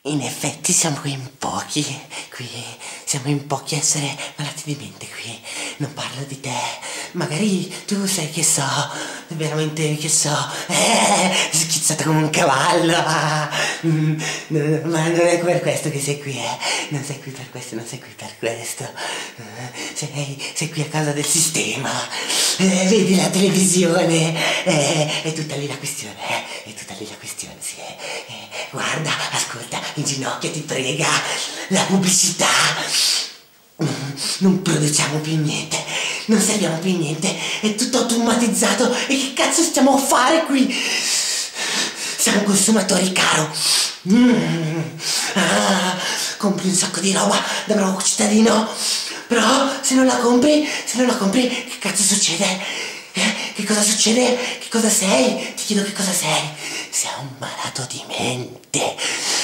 In effetti siamo in pochi qui, siamo in pochi a essere malati di mente qui. Non parlo di te, magari tu sei, che so, veramente, che so, schizzato come un cavallo. Ma non è per questo che sei qui, non sei qui per questo, non sei qui per questo. Sei qui a causa del sistema. Vedi la televisione, è tutta lì la questione, è tutta lì la questione, sì. Guarda, ascolta, inginocchiati, prega, la pubblicità. Non produciamo più niente, non serviamo più niente, è tutto automatizzato. E che cazzo stiamo a fare qui? Siamo consumatori, caro. Compri un sacco di roba da bravo cittadino, però se non la compri, che cazzo succede? Che cosa succede? Che cosa sei? Ti chiedo che cosa sei. Sei un malato di mente.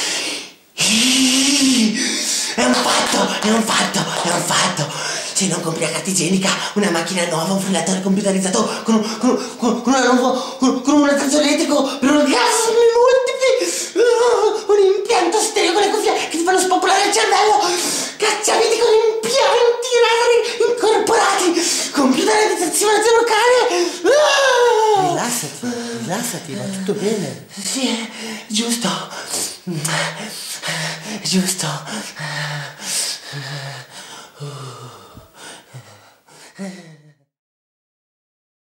È un fatto, è un fatto, è un fatto. Se non compri la carta igienica, una macchina nuova, un frullatore computerizzato con un attacco elettrico per orgasmi multipli, un impianto stereo con le cuffie che ti fanno spopolare il cervello, cacciaviti con impianti radari incorporati, computerizzazione locale. Rilassati, rilassati, va tutto bene. Sì, è giusto. Giusto.